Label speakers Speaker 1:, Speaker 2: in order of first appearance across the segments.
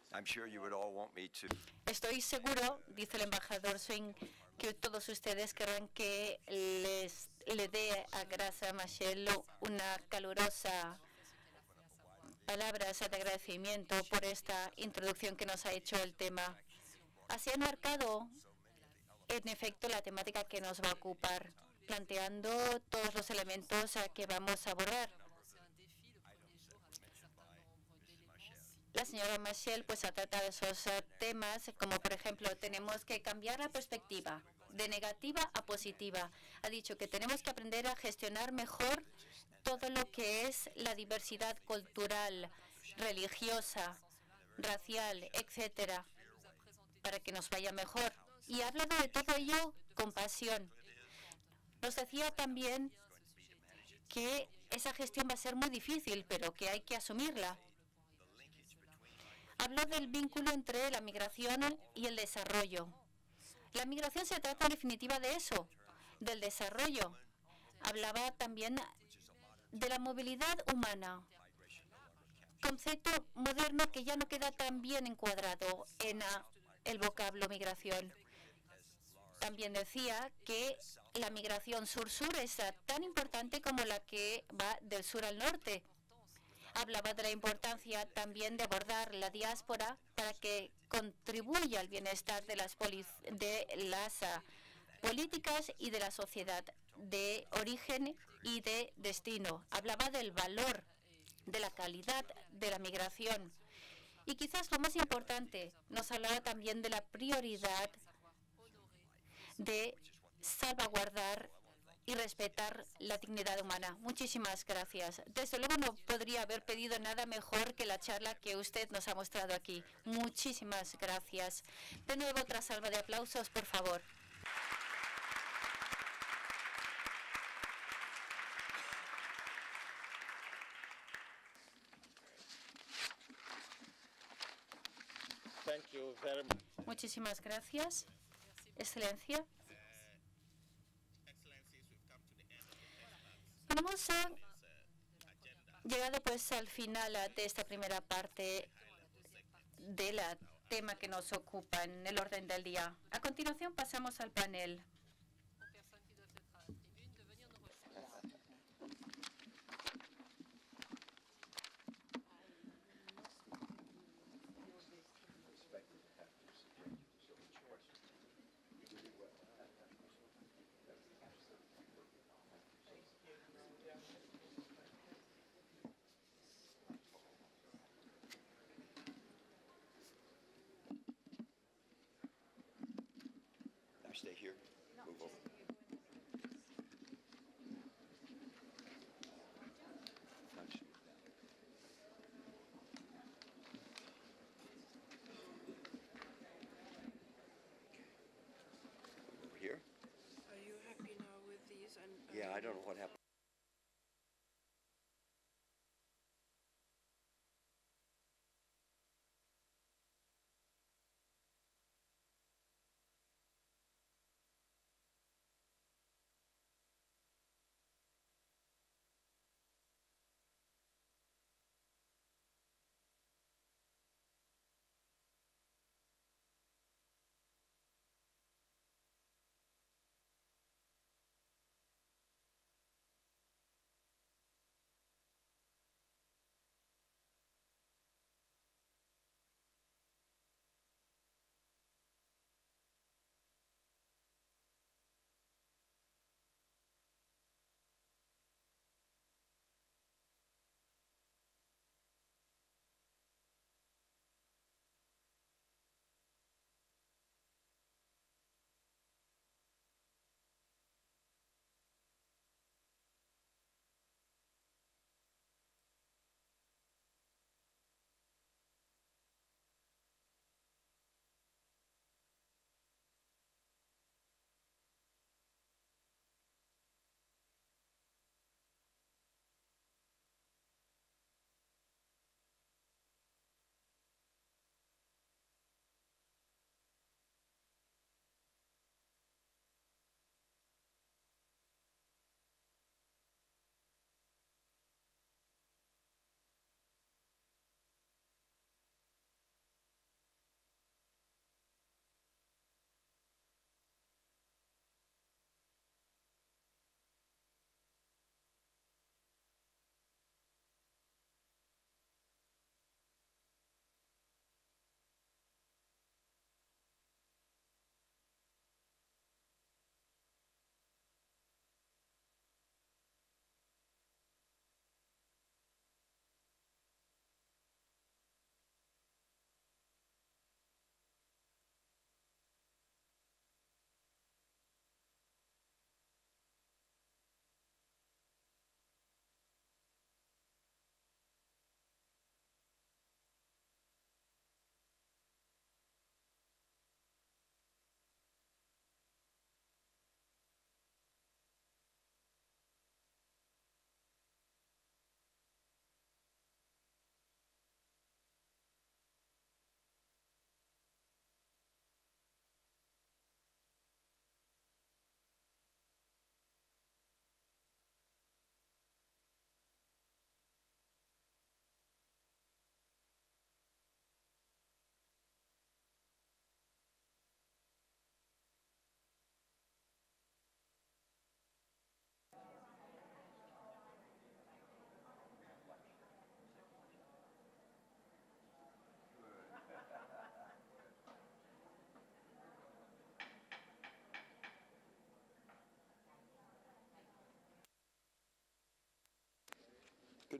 Speaker 1: I'm sure you would all want me to.
Speaker 2: Estoy seguro, dice el embajador Swing, que todos ustedes querrán que le dé a Graça Machel una calurosa palabras de agradecimiento por esta introducción que nos ha hecho el tema. Así ha marcado, en efecto, la temática que nos va a ocupar, planteando todos los elementos que vamos a abordar. La señora Machel pues ha tratado esos temas, como por ejemplo, tenemos que cambiar la perspectiva de negativa a positiva. Ha dicho que tenemos que aprender a gestionar mejor todo lo que es la diversidad cultural, religiosa, racial, etcétera, para que nos vaya mejor. Y ha hablado de todo ello con pasión. Nos decía también que esa gestión va a ser muy difícil, pero que hay que asumirla. Habló del vínculo entre la migración y el desarrollo. La migración se trata en definitiva de eso, del desarrollo. Hablaba también de la movilidad humana, concepto moderno que ya no queda tan bien encuadrado en el vocablo migración. También decía que la migración sur-sur es tan importante como la que va del sur al norte. Hablaba de la importancia también de abordar la diáspora para que contribuya al bienestar de las políticas y de la sociedad de origen y de destino. Hablaba del valor, de la calidad de la migración. Y quizás lo más importante, nos hablaba también de la prioridad de salvaguardar y respetar la dignidad humana. Muchísimas gracias. Desde luego no podría haber pedido nada mejor que la charla que usted nos ha mostrado aquí. Muchísimas gracias. De nuevo, otra salva de aplausos, por favor.
Speaker 3: Thank you very much.
Speaker 2: Muchísimas gracias, Excelencia. Hemos llegado pues al final de esta primera parte del tema que nos ocupa en el orden del día. A continuación pasamos al panel.
Speaker 1: Stay here. Move over. Nice. Over here?
Speaker 4: Are you happy now with these?
Speaker 1: Yeah, I don't know what happened.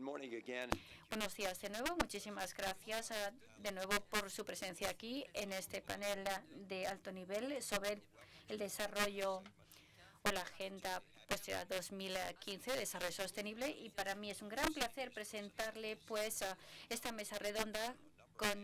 Speaker 1: morning again.
Speaker 2: Buenos días de nuevo. Muchísimas gracias de nuevo por su presencia aquí en este panel de alto nivel sobre el desarrollo o la Agenda Posterior a 2015 de Desarrollo Sostenible. Y para mí es un gran placer presentarle pues esta mesa redonda con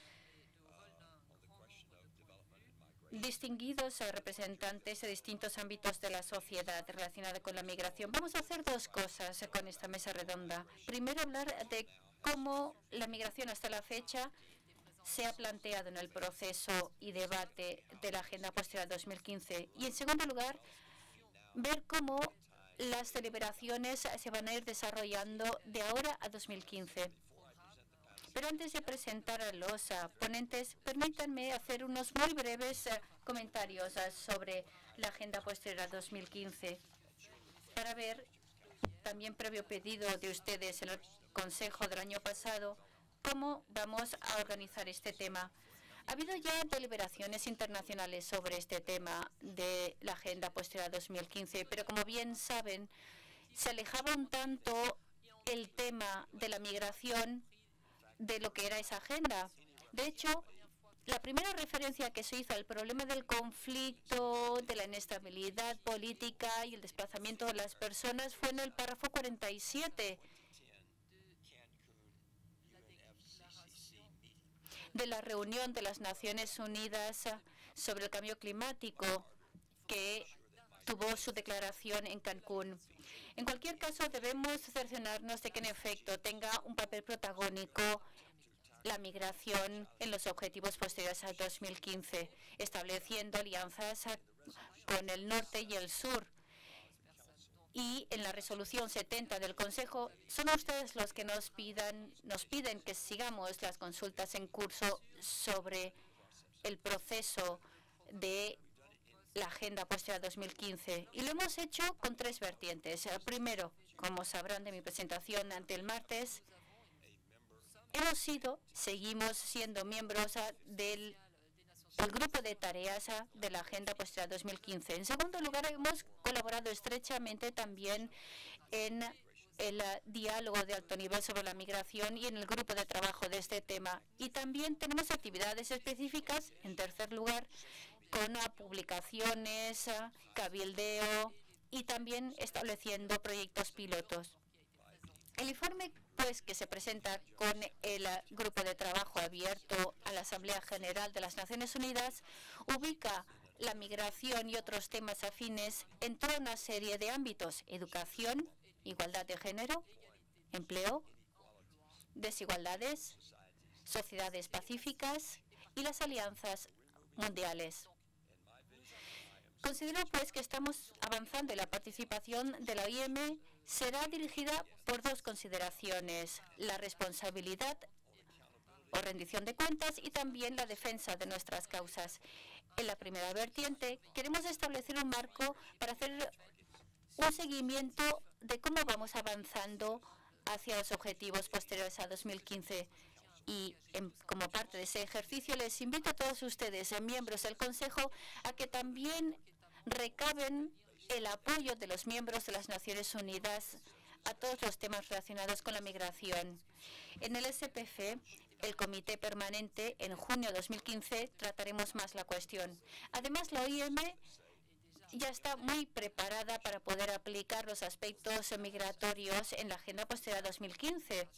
Speaker 2: distinguidos representantes de distintos ámbitos de la sociedad relacionada con la migración. Vamos a hacer dos cosas con esta mesa redonda. Primero, hablar de cómo la migración hasta la fecha se ha planteado en el proceso y debate de la Agenda Posterior a 2015. Y en segundo lugar, ver cómo las deliberaciones se van a ir desarrollando de ahora a 2015. Pero antes de presentar a los ponentes, permítanme hacer unos muy breves comentarios sobre la Agenda Posterior a 2015 para ver, también previo pedido de ustedes en el Consejo del año pasado, cómo vamos a organizar este tema. Ha habido ya deliberaciones internacionales sobre este tema de la Agenda Posterior a 2015, pero como bien saben, se alejaba un tanto el tema de la migración de lo que era esa agenda. De hecho, la primera referencia que se hizo al problema del conflicto, de la inestabilidad política y el desplazamiento de las personas fue en el párrafo 47 de la reunión de las Naciones Unidas sobre el cambio climático, que tuvo su declaración en Cancún. En cualquier caso, debemos cerciorarnos de que en efecto tenga un papel protagónico la migración en los objetivos posteriores al 2015, estableciendo alianzas con el norte y el sur. Y en la resolución 70 del Consejo, son ustedes los que nos piden que sigamos las consultas en curso sobre el proceso de la Agenda Posterior a 2015. Y lo hemos hecho con tres vertientes. Primero, como sabrán de mi presentación ante el martes, seguimos siendo miembros del grupo de tareas de la Agenda Posterior a 2015. En segundo lugar, hemos colaborado estrechamente también en el diálogo de alto nivel sobre la migración y en el grupo de trabajo de este tema. Y también tenemos actividades específicas, en tercer lugar, con publicaciones, cabildeo y también estableciendo proyectos pilotos. El informe pues que se presenta con el grupo de trabajo abierto a la Asamblea General de las Naciones Unidas ubica la migración y otros temas afines en toda una serie de ámbitos: educación, igualdad de género, empleo, desigualdades, sociedades pacíficas y las alianzas mundiales. Considero pues que estamos avanzando y la participación de la OIM será dirigida por dos consideraciones: la responsabilidad o rendición de cuentas y también la defensa de nuestras causas. En la primera vertiente queremos establecer un marco para hacer un seguimiento de cómo vamos avanzando hacia los objetivos posteriores a 2015. Y como parte de ese ejercicio les invito a todos ustedes, miembros del Consejo, a que también recaben el apoyo de los miembros de las Naciones Unidas a todos los temas relacionados con la migración. En el SPC, el Comité Permanente, en junio de 2015 trataremos más la cuestión. Además, la OIM ya está muy preparada para poder aplicar los aspectos migratorios en la Agenda Posterior a 2015.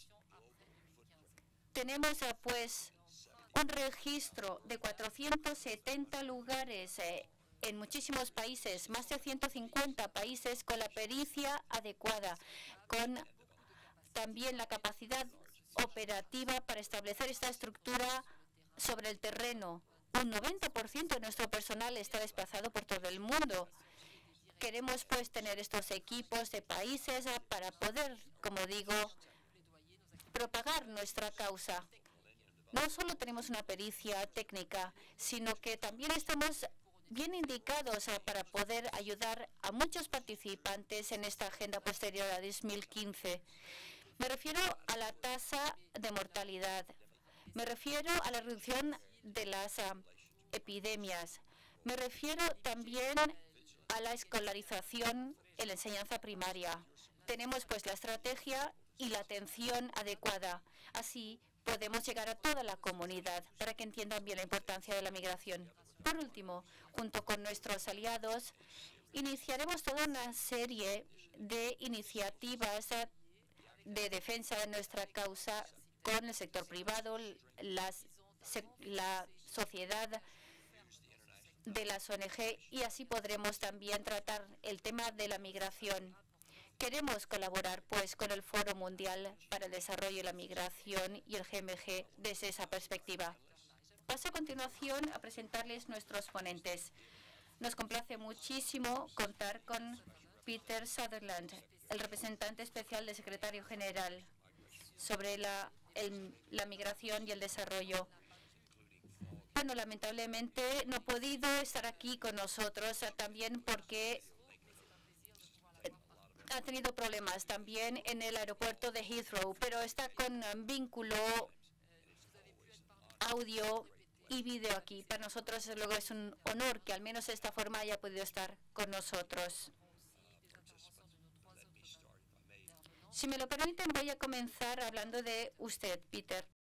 Speaker 2: Tenemos pues un registro de 470 lugares en muchísimos países, más de 150 países con la pericia adecuada, con también la capacidad operativa para establecer esta estructura sobre el terreno. Un 90% de nuestro personal está desplazado por todo el mundo. Queremos pues tener estos equipos de países para poder, como digo, propagar nuestra causa. No solo tenemos una pericia técnica, sino que también estamos bien indicados para poder ayudar a muchos participantes en esta agenda posterior a 2015. Me refiero a la tasa de mortalidad, me refiero a la reducción de las epidemias, me refiero también a la escolarización en la enseñanza primaria. Tenemos pues la estrategia y la atención adecuada. Así podemos llegar a toda la comunidad para que entiendan bien la importancia de la migración. Por último, junto con nuestros aliados, iniciaremos toda una serie de iniciativas de defensa de nuestra causa con el sector privado, la sociedad de las ONG, y así podremos también tratar el tema de la migración. Queremos colaborar, pues, con el Foro Mundial para el Desarrollo y la Migración y el GMG desde esa perspectiva. Paso a continuación a presentarles nuestros ponentes. Nos complace muchísimo contar con Peter Sutherland, el representante especial del secretario general sobre la migración y el desarrollo. Bueno, lamentablemente no ha podido estar aquí con nosotros también porque ha tenido problemas también en el aeropuerto de Heathrow, pero está con vínculo audio y vídeo aquí. Para nosotros luego es un honor que al menos de esta forma haya podido estar con nosotros. Si me lo permiten, voy a comenzar hablando de usted, Peter.